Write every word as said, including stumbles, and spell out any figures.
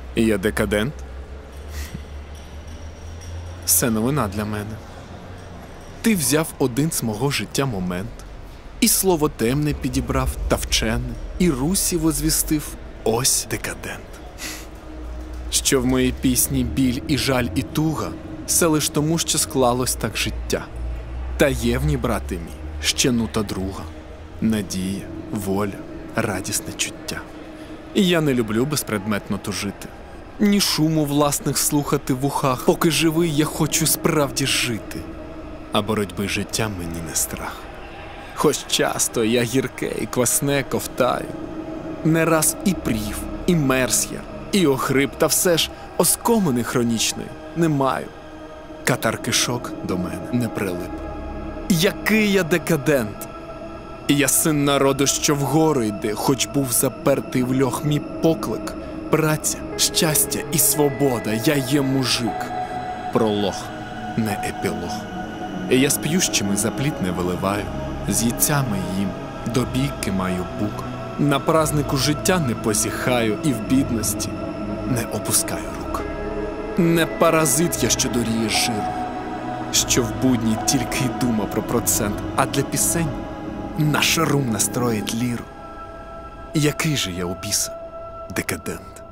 Я декадент? Це новина для мене. Ти взяв один з мого життя момент, і слово темне підібрав та вчене, і Русі возвістив ось декадент. Що в моїй пісні біль і жаль і туга, все лиш тому, що склалось так життя. Та є в ній, брате мій, ще нута друга, надія, воля, радісне чуття. І я не люблю безпредметно тужити, ні шуму власних слухати в ухах. Поки живий, я хочу справді жити, а боротьби життя мені не страх. Хоч часто я гірке і квасне ковтаю, не раз і прів, і мерз я, і охрип, та все ж оскомини хронічної не маю. Катар кишок до мене не прилип. Який я декадент! Я син народу, що вгору йде, хоч був запертий в льох мій поклик. Праця, щастя і свобода, я є мужик. Пролог, не епілог. І я з п'ющими запліт не виливаю, з яйцями їм до бійки маю бук. На празнику життя не позіхаю і в бідності не опускаю рук. Не паразит я, що доріє жиру, що в будні тільки й дума про процент, а для пісень наш рум настроїть ліру. Який же я у біса декадент?